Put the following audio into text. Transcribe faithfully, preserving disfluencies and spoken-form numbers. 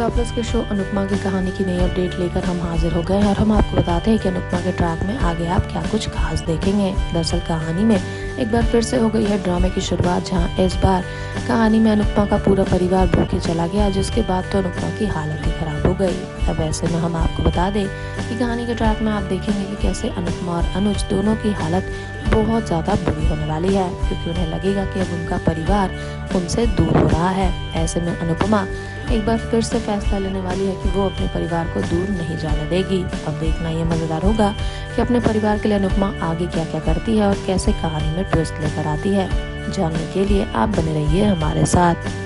Star Plus के show Anupama की कहानी की नई अपडेट लेकर हम हाजिर हो गए हैं और हम आपको बताते हैं कि अनुपमा के ट्रैक में आगे आप क्या कुछ खास देखेंगे। दरअसल कहानी में एक बार फिर से हो गई है ड्रामे की शुरुआत, जहां इस बार कहानी में अनुपमा का पूरा परिवार भूखे चला गया, जिसके बाद तो अनुपमा की हालत ही खराब हो गई। अब ऐसे में हम आपको बता दें कि कहानी के ट्रैक में आप देखेंगे कि कैसे अनुपमा और अनुज दोनों की हालत बहुत ज़्यादा बुरी होने वाली है, क्योंकि उन्हें लगेगा कि अब उनका परिवार उनसे दूर हो रहा है। ऐसे में अनुपमा एक बार फिर से फैसला लेने वाली है कि वो अपने परिवार को दूर नहीं जाने देगी। अब देखना ये मज़ेदार होगा कि अपने परिवार के लिए अनुपमा आगे क्या क्या करती है और कैसे कहानी में ट्विस्ट लेकर आती है। जानने के लिए आप बने रहिए हमारे साथ।